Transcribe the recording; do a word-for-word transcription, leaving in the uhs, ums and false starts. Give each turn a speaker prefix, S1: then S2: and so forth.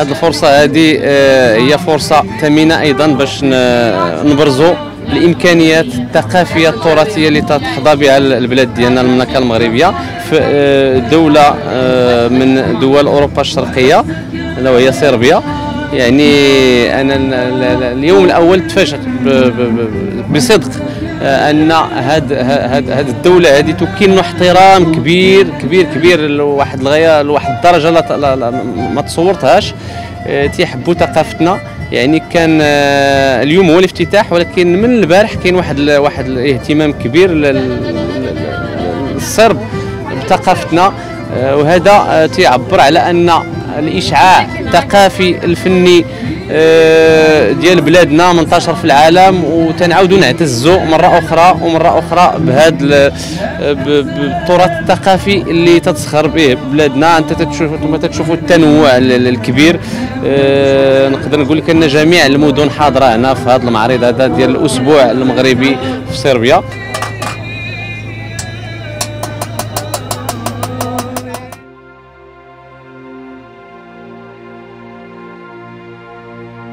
S1: هذه الفرصه هذه هي فرصه ثمينه ايضا باش نبرزوا الامكانيات الثقافيه التراثيه اللي تحظى بها البلاد ديالنا المملكه المغربيه في دوله من دول اوروبا الشرقيه الا وهي صربيا. يعني انا اليوم الاول تفاجأت بصدق ان هاد هاد هاد الدوله هذه تكن احترام كبير كبير كبير لواحد الغايه لواحد الدرجه لا, لا ما تصورتهاش. تيحبوا ثقافتنا. يعني كان اليوم هو الافتتاح، ولكن من البارح كاين واحد واحد الاهتمام كبير للصرب بثقافتنا، وهذا تيعبر على ان الاشعاع الثقافي الفني ديال بلادنا منتشر في العالم، وتنعاودوا نعتزوا مره اخرى ومره اخرى بهذا بالتراث الثقافي اللي تتزخر به بلادنا. انت تتشوف انتم تتشوفوا التنوع الكبير. نقدر نقول لك ان جميع المدن حاضره هنا في هذا المعرض هذا ديال الاسبوع المغربي في صربيا.